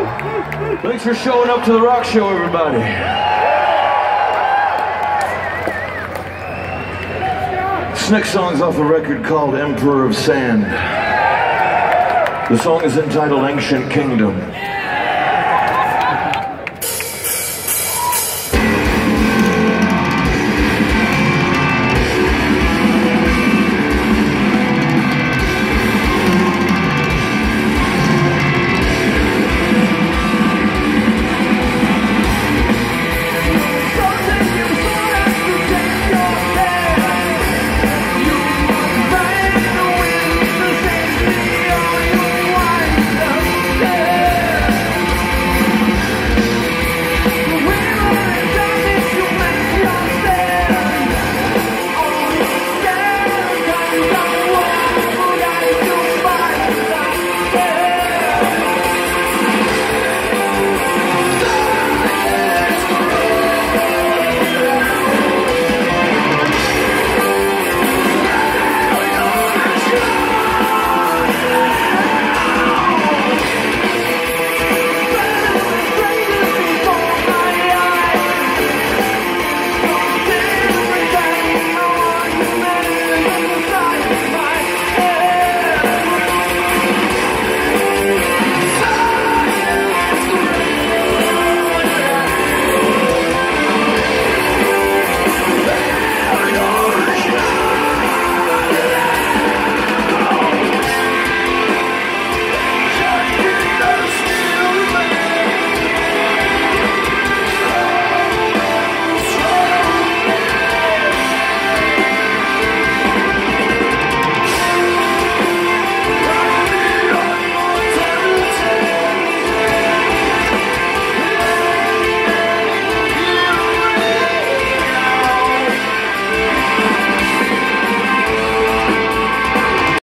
Thanks for showing up to the rock show, everybody. This next song's off a record called Emperor of Sand. The song is entitled Ancient Kingdom.